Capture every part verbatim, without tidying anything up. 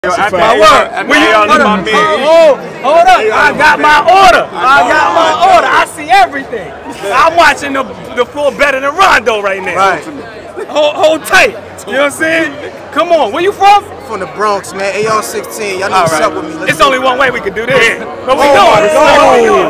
Yo, That's my word. Where you hold, my man. hold, hold up. I got my order. I got my order. I see everything. I'm watching the, the floor better than Rondo right now. Right. Hold, hold tight. You know what I'm saying? Come on. Where you from? From the Bronx, man. A R sixteen. Y'all know All what's right. up with me. Let's It's only one way we can do this. But we Oh,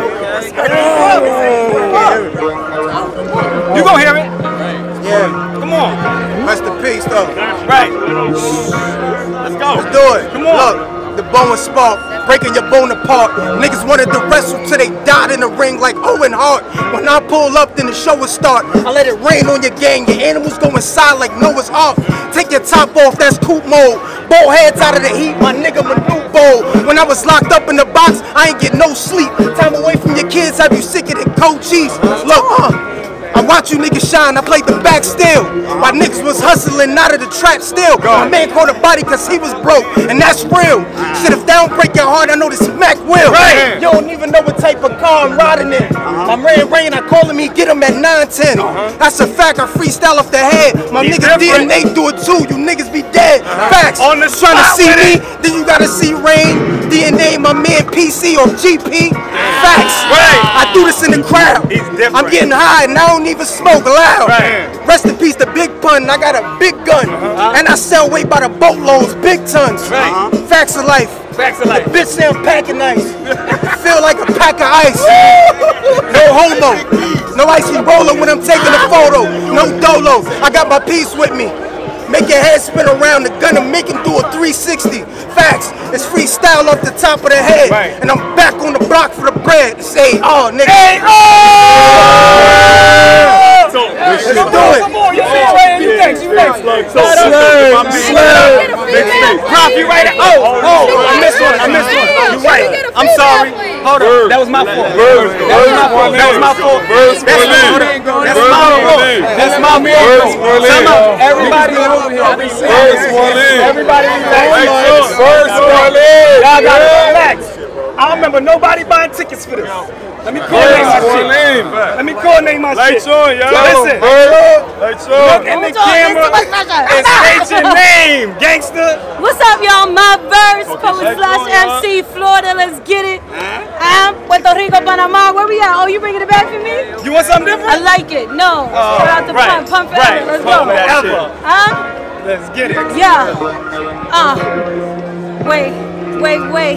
going. You gonna hear it? Yeah. Come on. Rest in peace, though. Right. Let's go. Let's do it. Come on. Look, the bone spark, breaking your bone apart. Niggas wanted to wrestle till they died in the ring like Owen Hart. When I pull up, then the show will start. I let it rain on your gang. Your animals go inside like Noah's Ark. Take your top off, that's coupe mode. Ball heads out of the heat, my nigga Manu Bowl. When I was locked up in the box, I ain't get no sleep. Time away from your kids, have you sicker than cold cheese? Look, uh. I watch you niggas shine, I played the back still. While niggas was hustling out of the trap still. My man caught a body cause he was broke, and that's real. Shit, if that don't break your heart, I know this Mac will. Right. You don't even know what type of car I'm riding in. My man Rain, I call him, he get him at nine ten. That's a fact, I freestyle off the head. My niggas D N A do it too, you niggas be dead. Facts. On the Trying to spot see with me, it. then you gotta see Rain. D N A, my man P C or G P. Facts. Right. I do this in the crowd. He's different. I'm getting high and I don't even smoke loud. Right. Rest in peace, the big pun. I got a big gun. Uh-huh. And I sell weight by the boatloads, big tons. Right. Uh-huh. Facts of life. Facts of life. The bitch say I'm packing ice. Feel like a pack of ice. No homo. No icy roller when I'm taking a photo. No dolo. I got my piece with me. Make your head spin around the gun and make him do a three sixty. Facts, it's freestyle off the top of the head. Right. And I'm back on the block for the bread. It's A R, nigga. Hey, oh! So, Let's come do on, it. come on, you see right here. You next, you next. Prof, you right. Oh, oh, I missed one, I missed one. You right. I'm sorry. Hold on, that was my fault. That was my fault. That was my fault. That's my fault. That's my fault. That's my fault. Come on, everybody over here. Everybody relax. First one in. Y'all gotta relax. I remember nobody buying tickets for this. Let me coordinate my shit. Let me coordinate my shit. Lights on, y'all. Listen. Lights Look on. in the camera and state your name, gangster. What's up, y'all? My verse, Poet Slash M C, Florida, let's get it. I'm Puerto Rico, Panama. Where we at? Oh, you bringing it back for me? You want something different? I like it. No. Oh, Shout out to right, Pump. Pump right. forever. Let's Pump go. that shit. Huh? Let's get it. Yeah. Uh. Wait, wait, wait.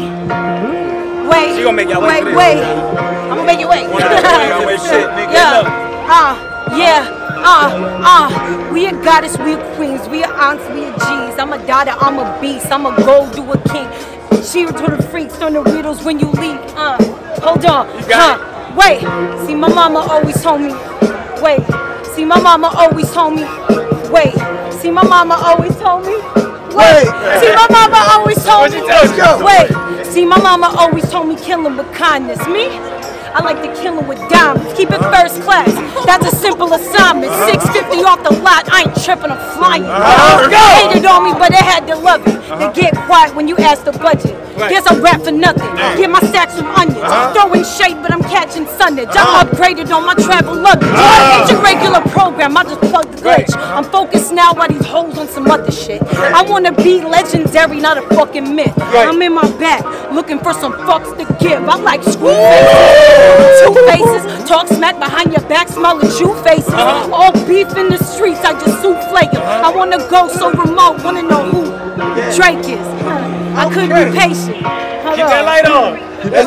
Wait. She gonna make y'all wait Wait, for this. wait. I'm gonna make you wait. Y'all wait shit, nigga. Yeah. Uh, yeah. Uh, uh. We a goddess, we a queens, we a aunts, we a G's. I'm a daughter, I'm a beast, I'm a gold, do a king. Cheer to the freaks on the riddles when you leave. Uh, hold on. You got uh, wait. See, my mama always told me. Wait. See, my mama always told me. Wait. See, my mama always told me. Wait. See, my mama always told me. Let's go. Wait. See, my mama always told me kill him with kindness. Me? I like to kill him with diamonds. Keep it first class. That's a simple assignment. six fifty off the lot. I ain't tripping, I'm flying. Uh-huh. They hated on me, but they had to love it. They get quiet when you ask the budget. Right. Guess I rap for nothing. Get my stacks from onions. Throwing shade, but I'm catching sunnage. I'm upgraded on my travel luggage. It's a regular program. I just plug the glitch. I'm focused now while these hoes on some other shit. I wanna be legendary, not a fucking myth. I'm in my back, looking for some fucks to give. I like screw faces. Two faces, talk smack behind your back, smelling shoe faces. All beef in the streets, I just souffle them. I wanna go so remote, wanna know who Drake is. I couldn't be patient. Hold Keep on. that light on. Let's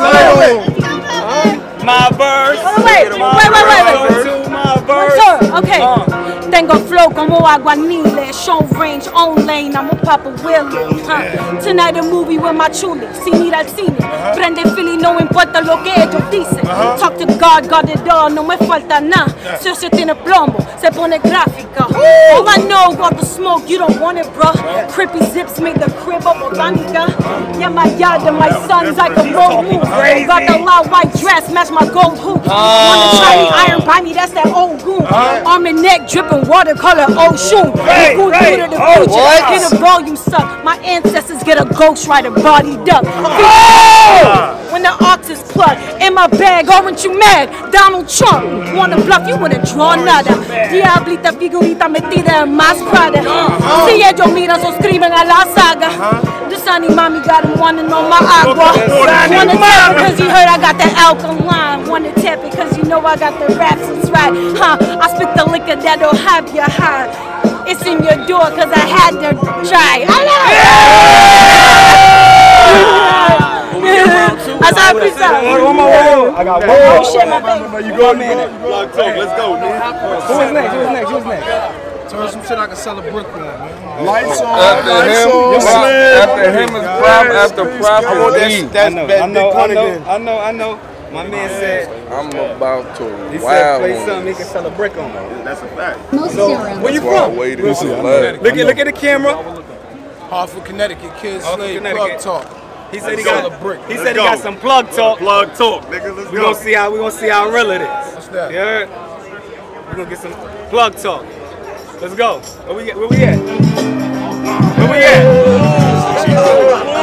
go. My verse. Oh, wait, wait, wait, wait, wait. To my verse. Sir, okay. Tengo flow como aguanile, show range, own lane, I'ma pop a wheelie. Huh? Tonight a movie with my chuli, sin ir al cine. Prende Philly, no importa lo que ellos dicen. Talk to God, God it all, no me falta nada. Si se tiene plomo, se pone gráfica. All I know, all the smoke, you don't want it, bro. Crippy zips made the crib of botanica. Yeah, my yard and my sons like a road move. Got the loud white dress, match my gold hoop. Wanna try me, iron by me, that's that old goon. Arm and neck dripping watercolor, old shoe. Right, Who right. to the Oh, future? what? Get a volume suck. My ancestors get a ghostwriter bodied up. Oh! when the ox is plucked. In my bag, aren't you mad? Donald Trump, wanna bluff, you wanna draw nada. Diablita figurita metida en más Prada. Si ellos miran, suscriben a la saga. The Sunny mommy got him wanna know my agua. Wanna tap it cause he heard I got that alkaline. Wanna tap it cause you know I got the raps, it's right. Huh, I spit the liquor that'll have you high. It's in your door cause I had to try. I know. I saw a piece out. I got one more. Oh shit, my baby. You go, man. Let's go, man. Who is next? Who is next? Who is next? Turn some shit I can sell a brick on, man. Lights on, After lights him, on. after him is prop, after prop I want is me. that, that's I know, that I big know, I pun know, again. I know, I know. My man said, I'm about to he said wow play on something he this. can sell a brick on. That's a fact. Most serum. Where you That's why I from? waited Listen, so I know long. that. Look at look at the camera. Hartford, Connecticut, kids, Hartford, slave, Connecticut. plug talk. He said he Sell got a brick. He Let's said he go. got some plug talk. Plug talk, nigga. Let's We go. gonna see how we gonna see how real it is. What's that? You heard? We gonna get some plug talk. Let's go. Where we at? Where we at? Where we at?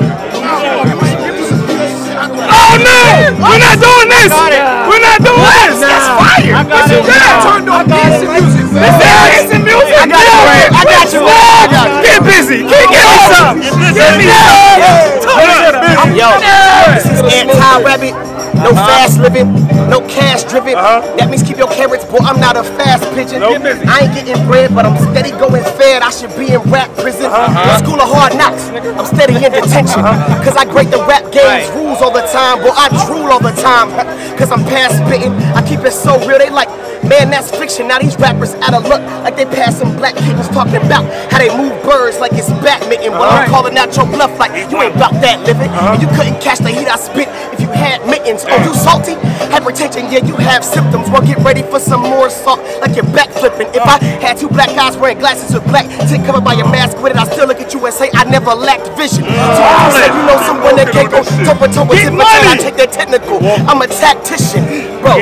Oh no! We're not doing this! We're not doing this! That's fire! What you got? Turned on dancing music. This is dancing music! I got you, man. I got you, man. Get busy. Get, give me some. Give me some. Yo, this is anti-rabbit, no fast living, no cash driven. That means keep your carrots, boy. I'm not a fast pigeon. I ain't getting bread, but I'm steady going fed. I should be in rap prison. The school of hard knocks. I'm steady in detention. Cause I grade the rap game's rules all the time. Boy, I drool all the time. Cause I'm past spitting. I keep it so real. They like, man, that's fiction. Now these rappers out of luck, like they passing black kittens, talking about how they move birds like it's badminton. Well, I'm calling out your bluff like you ain't about that living. And you couldn't catch the heat I spit if you had mittens. Oh, you salty? Hypertension, yeah, you have symptoms. Well, get ready for some more salt, like you're backflipping. If I had two black guys wearing glasses with black tint covered by your mask with it, I still look at you and say I never lacked vision. So if you say you know someone that can't go toe for toe with it, but I take that technical. I'm a tactician, bro.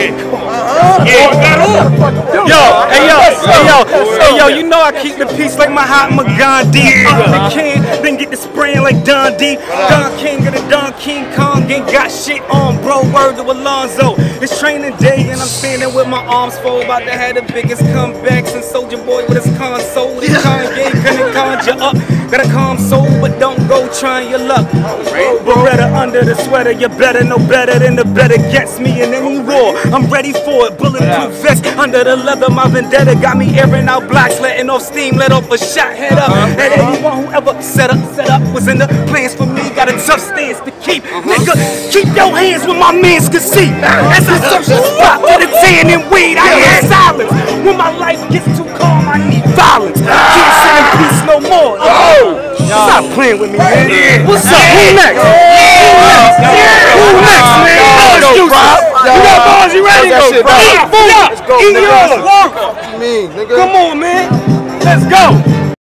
Yo, hey yo, hey yo, hey yo, you know I keep the peace like Mahatma Gandhi. Up the king, then get the spraying like Don D. Don King of the Don King Kong ain't got shit on, bro. Word to Alonzo. It's training day and I'm standing with my arms folded, about to have the biggest comebacks. And Soldier Boy with his console, this Kanye couldn't conjure up. Got a calm soul, but don't go trying your luck. Beretta under the sweater, you better know better than the better gets me in any war. I'm ready for it, bulletproof vest under the leather. My vendetta got me airing out blocks, letting off steam, let off a shot, head up. And anyone who ever set up, set up was in the plans for me. Got a tough stance to keep, nigga. Keep your hands where my mans can see. As I search the spot for the tan and weed, I hear silence. When my life gets too calm, I need violence. Can't sit in peace no more. Stop playing with me, man. What's up? Who next? Who next, man? Oh, you got balls, you ready? Eat, eat yours. What you mean, nigga? Come on, man. Let's go.